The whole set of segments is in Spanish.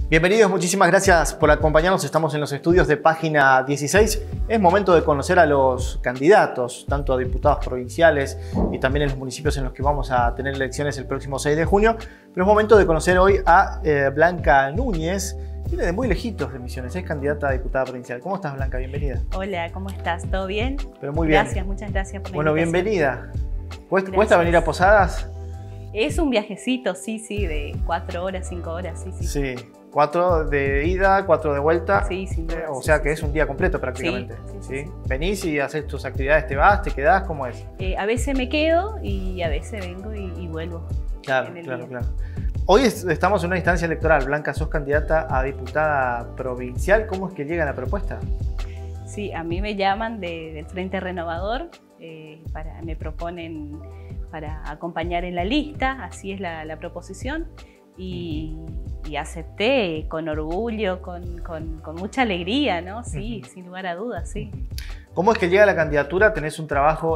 Bienvenidos, muchísimas gracias por acompañarnos. Estamos en los estudios de Página 16. Es momento de conocer a los candidatos, tanto a diputados provinciales y también en los municipios en los que vamos a tener elecciones el próximo 6 de junio. Pero es momento de conocer hoy a Blanca Núñez. Viene de muy lejitos de Misiones, es candidata a diputada provincial. ¿Cómo estás, Blanca? Bienvenida. Hola, ¿cómo estás? ¿Todo bien? Pero muy bien. Gracias, muchas gracias por la Bueno, invitación. bienvenida. ¿Cuesta venir a Posadas? Es un viajecito, sí, de 4 horas, 5 horas, sí. Sí, 4 de ida, 4 de vuelta. Sí, sin duda. O sea que es un día completo prácticamente. Sí. Venís y haces tus actividades, te vas, te quedás, ¿cómo es? A veces me quedo y a veces vengo y vuelvo. Claro. Hoy estamos en una instancia electoral. Blanca, sos candidata a diputada provincial. ¿Cómo es que llega la propuesta? Sí, a mí me llaman del Frente Renovador, me proponen para acompañar en la lista, así es la proposición, y acepté con orgullo, con mucha alegría, ¿no? Sí, sin lugar a dudas, sí. ¿Cómo es que llega la candidatura? ¿Tenés un trabajo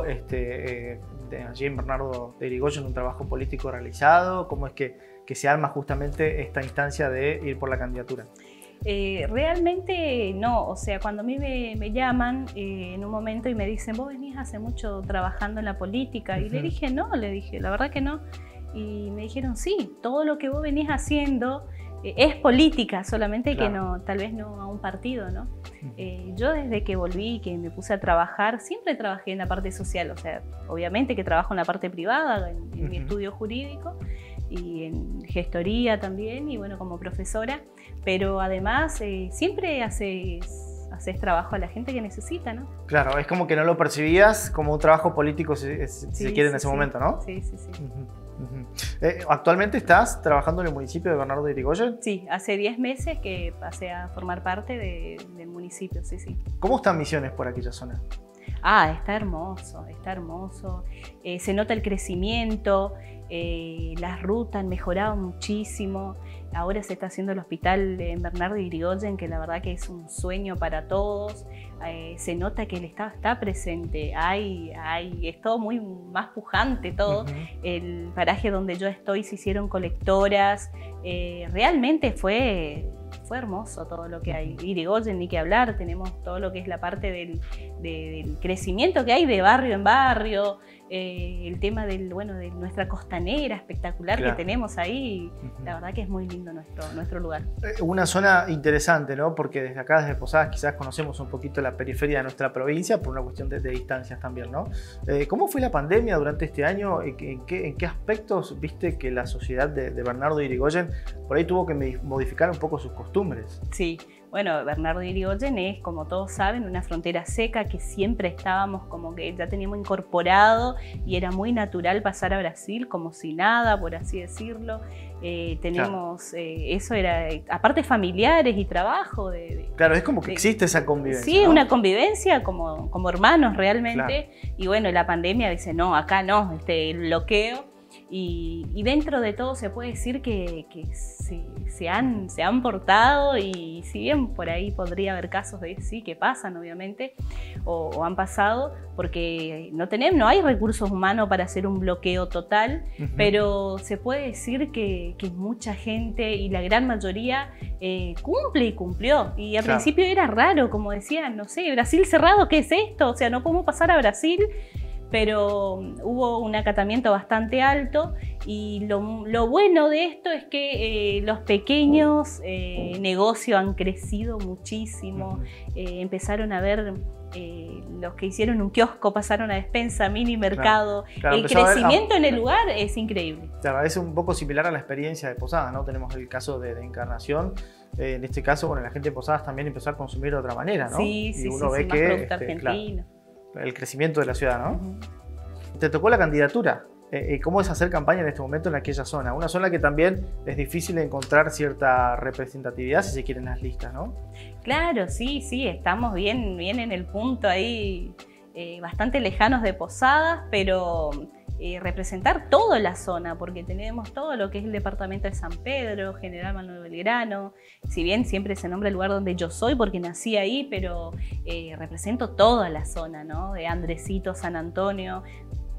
allí en Bernardo de Irigoyen, un trabajo político realizado? ¿Cómo es que se arma justamente esta instancia de ir por la candidatura? Realmente no, o sea, cuando a mí me llaman en un momento y me dicen, vos venís hace mucho trabajando en la política, y le dije, no, la verdad que no, y me dijeron, sí, todo lo que vos venís haciendo es política, solamente que no, tal vez no a un partido, ¿no? Yo desde que volví, que me puse a trabajar, siempre trabajé en la parte social, o sea, obviamente que trabajo en la parte privada, en mi estudio jurídico, y en gestoría también, y bueno, como profesora, pero además siempre haces trabajo a la gente que necesita, ¿no? Claro, es como que no lo percibías como un trabajo político, si se quiere, en ese momento, ¿no? Sí. ¿Actualmente estás trabajando en el municipio de Bernardo de Irigoyen? Sí, hace 10 meses que pasé a formar parte del municipio, sí. ¿Cómo están Misiones por aquella zona? Está hermoso. Se nota el crecimiento, las rutas han mejorado muchísimo. Ahora se está haciendo el hospital en Bernardo de Irigoyen, que la verdad que es un sueño para todos. Se nota que el Estado está presente, es todo muy más pujante todo. El paraje donde yo estoy se hicieron colectoras, realmente fue hermoso todo lo que hay. Irigoyen, ni que hablar, tenemos todo lo que es la parte del crecimiento que hay de barrio en barrio, el tema de nuestra costanera espectacular que tenemos ahí. La verdad que es muy lindo nuestro lugar. Una zona interesante, ¿no? Porque desde acá, desde Posadas, quizás conocemos un poquito la periferia de nuestra provincia por una cuestión de distancias también, ¿no? ¿Cómo fue la pandemia durante este año? ¿En qué aspectos viste que la sociedad de Bernardo de Irigoyen por ahí tuvo que modificar un poco sus costumbres? Sí. Bueno, Bernardo de Irigoyen es, como todos saben, una frontera seca que siempre estábamos como que ya teníamos incorporado y era muy natural pasar a Brasil como si nada, por así decirlo. Tenemos, eso era, aparte familiares y trabajo. Claro, es como que existe esa convivencia. Sí, ¿no? Una convivencia como hermanos realmente. Claro. Y bueno, la pandemia dice, no, acá no, el bloqueo. Y dentro de todo se puede decir que se han portado, y si bien por ahí podría haber casos de sí que pasan obviamente o han pasado, porque no hay recursos humanos para hacer un bloqueo total, pero se puede decir que mucha gente y la gran mayoría cumple y cumplió, y al principio era raro, como decían, no sé, Brasil cerrado, ¿qué es esto? O sea, no podemos pasar a Brasil. Pero hubo un acatamiento bastante alto, y lo bueno de esto es que los pequeños negocios han crecido muchísimo. Empezaron a ver, los que hicieron un kiosco pasaron a despensa, mini mercado. Claro, el crecimiento en el lugar es increíble. Claro, es un poco similar a la experiencia de Posadas, ¿no? Tenemos el caso de Encarnación. En este caso, la gente de Posadas también empezó a consumir de otra manera, ¿no? Sí, uno ve más producto argentino. El crecimiento de la ciudad, ¿no? Te tocó la candidatura. ¿Cómo es hacer campaña en este momento en aquella zona? Una zona que también es difícil encontrar cierta representatividad, si se quiere, en las listas, ¿no? Claro, sí, estamos bien en el punto ahí, bastante lejanos de Posadas, pero representar toda la zona, porque tenemos todo lo que es el departamento de San Pedro, General Manuel Belgrano. Si bien siempre se nombra el lugar donde yo soy porque nací ahí, pero represento toda la zona, ¿no? De Andresito, San Antonio.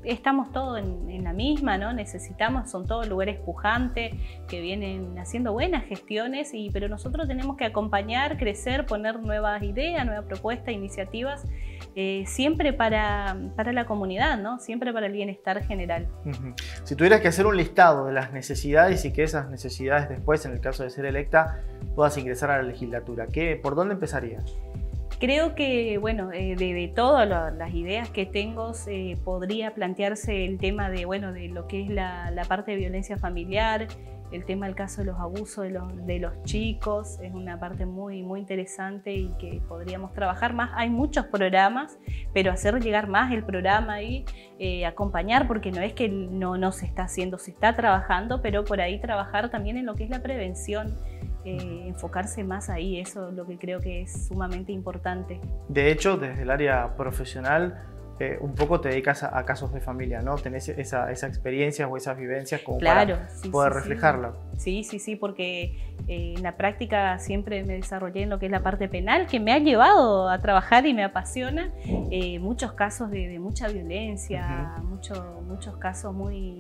estamos todos en la misma, ¿no? Necesitamos, son todos lugares pujantes que vienen haciendo buenas gestiones, pero nosotros tenemos que acompañar, crecer, poner nuevas ideas, nuevas propuestas, iniciativas, siempre para la comunidad, ¿no? Siempre para el bienestar general. Si tuvieras que hacer un listado de las necesidades y que esas necesidades después, en el caso de ser electa, puedas ingresar a la legislatura, ¿por dónde empezarías? Creo que, bueno, de todas las ideas que tengo, podría plantearse el tema de lo que es la parte de violencia familiar, el tema del caso de los abusos de los chicos, es una parte muy, muy interesante y que podríamos trabajar más. Hay muchos programas, pero hacer llegar más el programa y acompañar, porque no es que no se está haciendo, se está trabajando, pero por ahí trabajar también en lo que es la prevención. Enfocarse más ahí, eso es lo que creo que es sumamente importante. De hecho, desde el área profesional, un poco te dedicas a casos de familia, ¿no? Tenés esa experiencia o esas vivencias como para poder reflejarla. Sí, porque en la práctica siempre me desarrollé en lo que es la parte penal, que me ha llevado a trabajar y me apasiona. Muchos casos de mucha violencia, muchos casos muy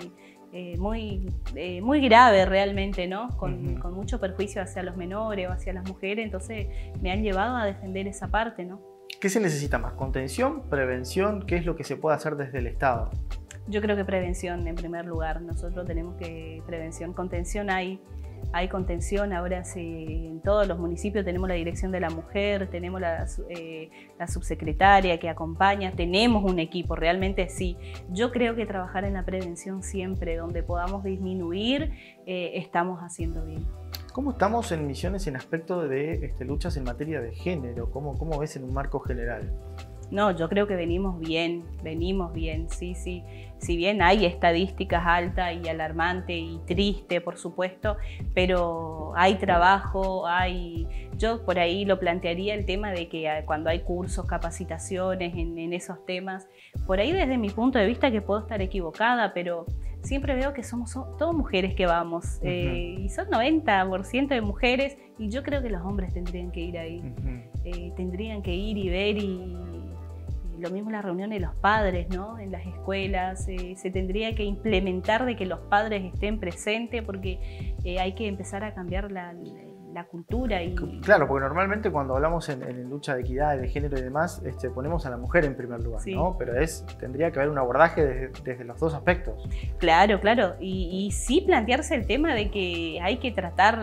grave realmente, ¿no? Con mucho perjuicio hacia los menores o hacia las mujeres, entonces me han llevado a defender esa parte, ¿no? ¿Qué se necesita más? ¿Contención? ¿Prevención? ¿Qué es lo que se puede hacer desde el Estado? Yo creo que prevención en primer lugar. Nosotros tenemos que prevención, contención hay contención. Ahora en todos los municipios tenemos la Dirección de la Mujer, tenemos la subsecretaria que acompaña, tenemos un equipo, realmente sí. Yo creo que trabajar en la prevención siempre, donde podamos disminuir, estamos haciendo bien. ¿Cómo estamos en Misiones en aspecto de luchas en materia de género? ¿Cómo ves en un marco general? No, yo creo que venimos bien, sí. Si bien hay estadísticas altas y alarmantes y tristes, por supuesto, pero hay trabajo, yo por ahí lo plantearía el tema de que cuando hay cursos, capacitaciones en esos temas, por ahí desde mi punto de vista que puedo estar equivocada, pero siempre veo que somos todas mujeres que vamos, y son 90% de mujeres, y yo creo que los hombres tendrían que ir ahí, tendrían que ir y ver, y lo mismo las reuniones de los padres, ¿no? En las escuelas, se tendría que implementar de que los padres estén presentes, porque hay que empezar a cambiar la cultura. Claro, porque normalmente cuando hablamos en lucha de equidad, de género y demás, ponemos a la mujer en primer lugar, sí, ¿no? Pero tendría que haber un abordaje desde los dos aspectos. Claro, y sí plantearse el tema de que hay que tratar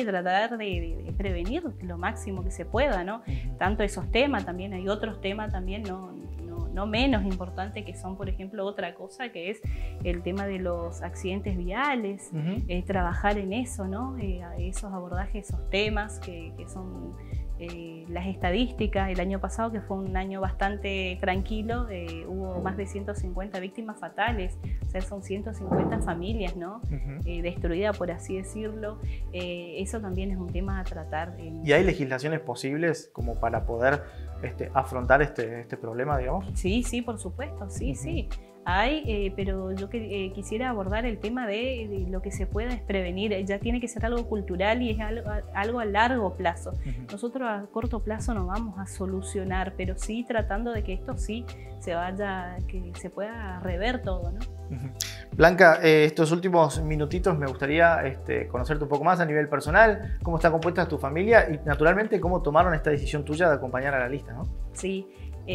de prevenir lo máximo que se pueda, ¿no? Tanto esos temas, también hay otros temas también, no menos importantes, que son, por ejemplo, otra cosa que es el tema de los accidentes viales, trabajar en eso, ¿no? Esos abordajes, esos temas que son las estadísticas. El año pasado, que fue un año bastante tranquilo, hubo más de 150 víctimas fatales, o sea, son 150 familias, ¿no? Destruidas, por así decirlo. Eso también es un tema a tratar. ¿Y hay legislaciones posibles como para poder afrontar este problema, digamos? Sí, por supuesto, sí. Hay, pero yo quisiera abordar el tema de lo que se pueda es prevenir. Ya tiene que ser algo cultural y es algo a largo plazo. Nosotros a corto plazo no vamos a solucionar, pero sí tratando de que esto sí que se pueda rever todo, ¿no? Blanca, estos últimos minutitos me gustaría conocerte un poco más a nivel personal, cómo está compuesta tu familia y naturalmente cómo tomaron esta decisión tuya de acompañar a la lista, ¿no? Sí,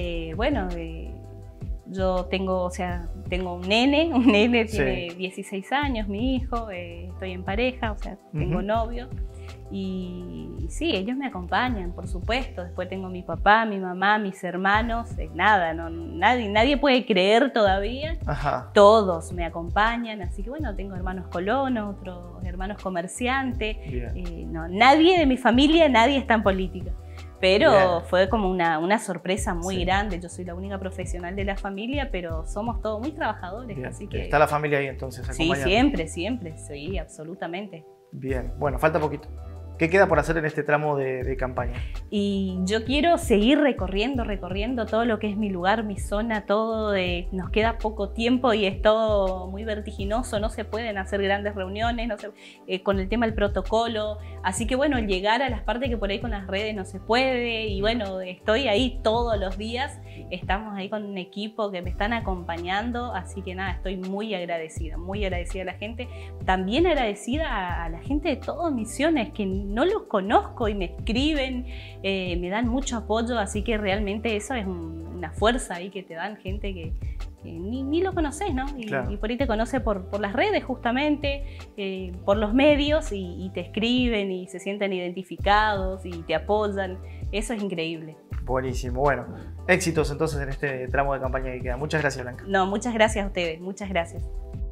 yo tengo un nene tiene 16 años, mi hijo, estoy en pareja, tengo novio, y sí, ellos me acompañan, por supuesto. Después tengo mi papá, mi mamá, mis hermanos, nadie puede creer todavía. Todos me acompañan, así que bueno, tengo hermanos colonos, otros hermanos comerciantes, nadie de mi familia, nadie está en política. Pero fue como una sorpresa muy grande. Yo soy la única profesional de la familia, pero somos todos muy trabajadores. Así que... ¿Está la familia ahí entonces? Sí, siempre, sí, absolutamente. Bien, bueno, falta poquito. ¿Qué queda por hacer en este tramo de campaña? Y yo quiero seguir recorriendo todo lo que es mi lugar, mi zona, todo. Nos queda poco tiempo y es todo muy vertiginoso, no se pueden hacer grandes reuniones, con el tema del protocolo. Así que bueno, llegar a las partes que por ahí con las redes no se puede. Y bueno, estoy ahí todos los días, estamos ahí con un equipo que me están acompañando. Así que nada, estoy muy agradecida a la gente. También agradecida a la gente de todas Misiones, que no los conozco y me escriben, me dan mucho apoyo, así que realmente eso es una fuerza ahí que te dan gente que ni lo conoces, ¿no? Claro. Y por ahí te conoce por las redes justamente, por los medios y te escriben y se sienten identificados y te apoyan. Eso es increíble. Buenísimo. Bueno, éxitos entonces en este tramo de campaña que queda. Muchas gracias, Blanca. No, muchas gracias a ustedes, muchas gracias.